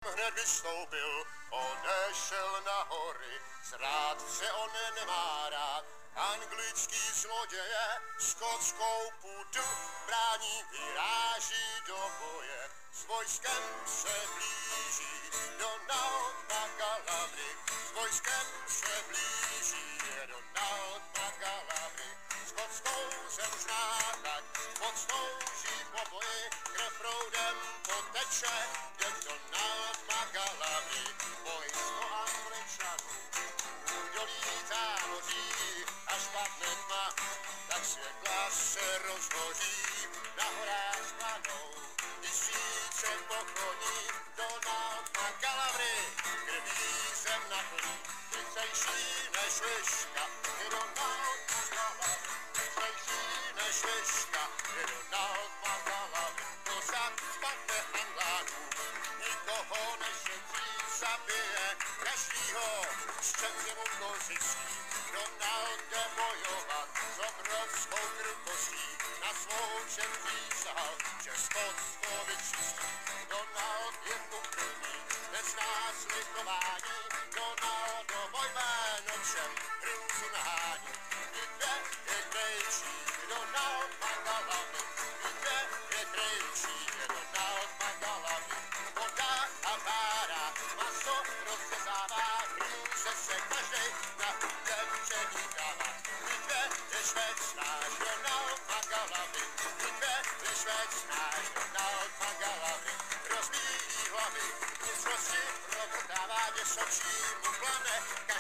hned vystoupil, odešel na hory, zrádce on nemá rád, anglický zloděje, skotskou půdu brání, vyráží do boje, s vojskem se blíží, Donald Magalabry, s vojskem se blíží, Donald Magalabry, skotskou zem znákat, podslouží po boji, krev proudem poteče, kde Donald Magalabry, vojsko Angličanů, údolí zámoří, až padne tma, tak světla se rozhoří, na horách planou, tisíce pokoní, Donald Magalabry, krví zem naplní, rychlejší než liška, je Donald Magalabry, rychlejší než liška, je Donald Magalabry, to zapadne Anglánů, nikoho nešetří, zabije každýho, střetně mu kozický, Donald jde bojovat s obrovskou krutostí, na svou čet přísahal, že Skotsko vyčistí. Donald je pokrvný, nezná slitování, Donaldovo jméno všem hrůzu nahání. Kde je krejčí, Donald Magalabry, kde je krejčí, je Donald Magalabry. Voda a pára, maso rozřezává, hrůze se každej na otevření dává. Kde je Švéd náš Donald Magalabry, kde je Švéd náš Donald Magalabry. Rozbíjí hlavy, nic rosti provrtává, děsočí mu plane,